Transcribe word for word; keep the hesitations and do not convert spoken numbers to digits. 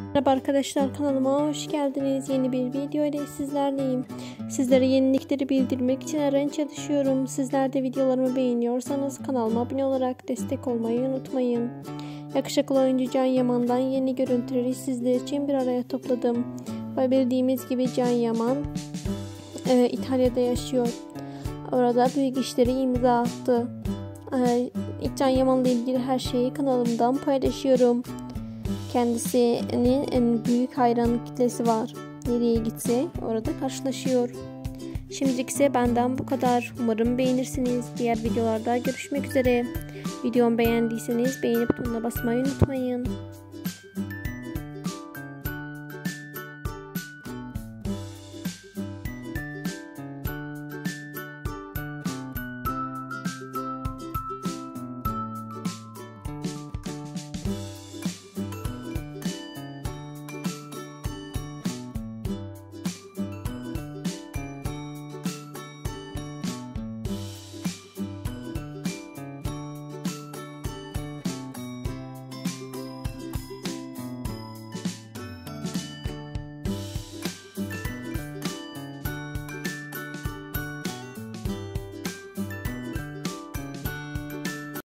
Merhaba arkadaşlar, kanalıma hoş geldiniz. Yeni bir video ile sizlerleyim. Sizlere yenilikleri bildirmek için her an çalışıyorum. Sizler de videolarımı beğeniyorsanız kanalıma abone olarak destek olmayı unutmayın. Yakışıklı oyuncu Can Yaman'dan yeni görüntüleri sizler için bir araya topladım. Ve bildiğimiz gibi Can Yaman e, İtalya'da yaşıyor. Orada büyük işleri imza attı. E, Can Yaman'la ilgili her şeyi kanalımdan paylaşıyorum. Kendisinin en büyük hayranlık kitlesi var. Nereye gitse orada karşılaşıyor. Şimdilik ise benden bu kadar. Umarım beğenirsiniz. Diğer videolarda görüşmek üzere. Videomu beğendiyseniz beğenip butonuna basmayı unutmayın.